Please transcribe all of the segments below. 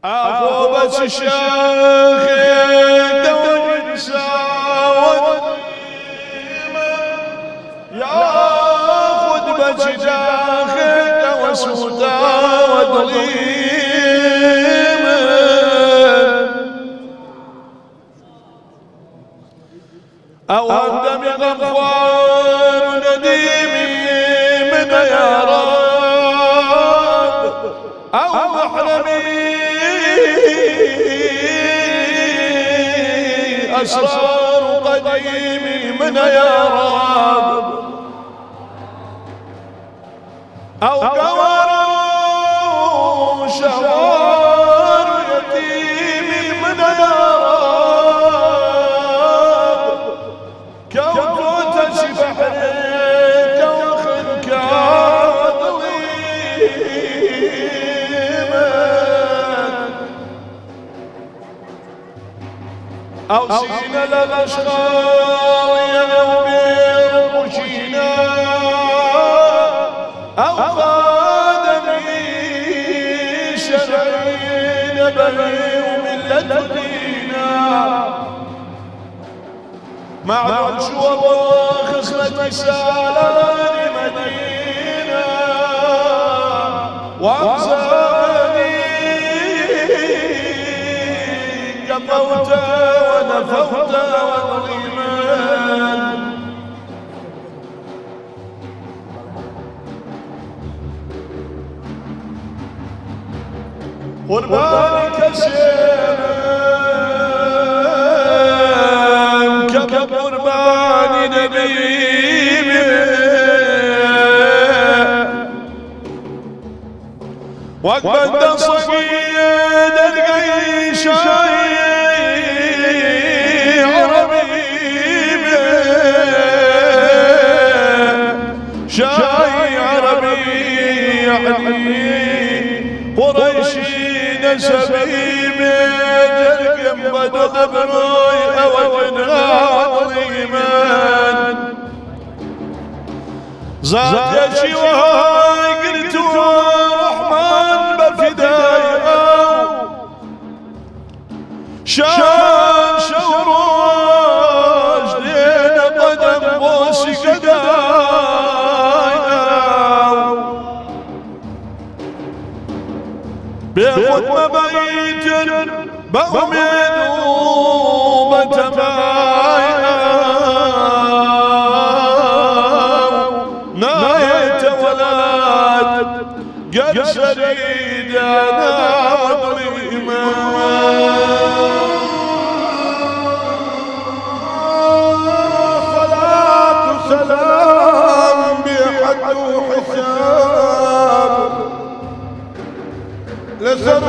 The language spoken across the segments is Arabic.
أخو بس الشيخ دوج ساود ياخد بس داخل وسودا وضليمة أوهدم غفوان ونديمي من يا رب أو محرمي أسرار قديمي من يا رب أو قوار شوار يتيمي من يا رب كوكوتة بحر كوخ كاظليمة أو سينا للأشغال يا نوبي رشينا أو خادمي شرعين بني وملة دينا معلوم شو خصلة سالان مدينة وأمزاني قطوت ونفوت وظليمان قرباني كسيم كم قرباني نبيمي وقبل صقيد القي شاي عربيمي شاي عربي يعني قريشي نسبي بجرقم بدو بروي أوجنا عظيمان زاد يشي وهاي قلت رحمن بفداي شان شوروش دين قدم بوسي قداي بيخد مبيت بأمين وبتمايا نايت ولاد قد سريد أنا وظليما صلاة وسلام بحد وحساب لسر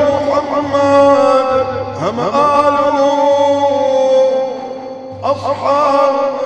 محمد هم آله أصحاب